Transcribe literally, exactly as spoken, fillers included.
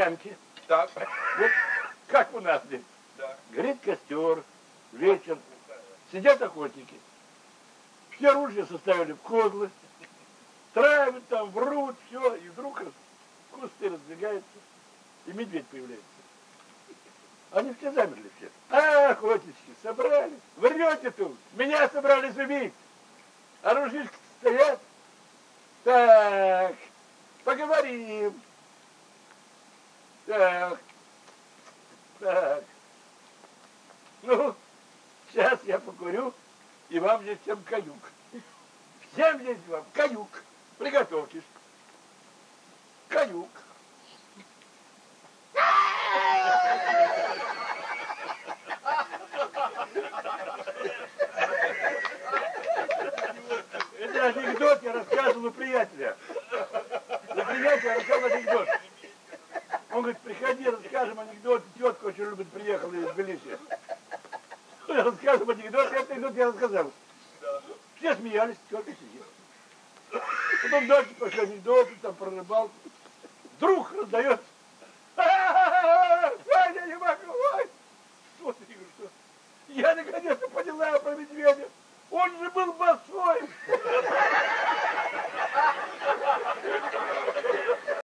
землянке. Так. Вот как у нас здесь. Да. Горит костер, вечер. Сидят охотники. Все оружие составили в козлы. Травят там, врут, все. И вдруг раз, кусты раздвигаются. И медведь появляется. Они все замерли все. А, охотнички, собрались. Врете тут. Меня собрались убить. А ружьишки стоят. Так, поговорим. Так, так. Ну, сейчас я покурю, и вам здесь всем каюк. Всем здесь вам каюк. Приготовьтесь. Каюк. Это анекдот я рассказывал у приятеля. У приятеля рассказывал анекдот. Он говорит, приходи, расскажем анекдот. Тетка очень любит, приехала из Тбилиси. Рассказываем анекдот, этот анекдот я рассказал. Все смеялись, тетка сидела. Потом дальше пошли анекдоты, там про рыбалку. Вдруг раздается. Ваня, не могу, Вань! Смотри, что я наконец-то понял.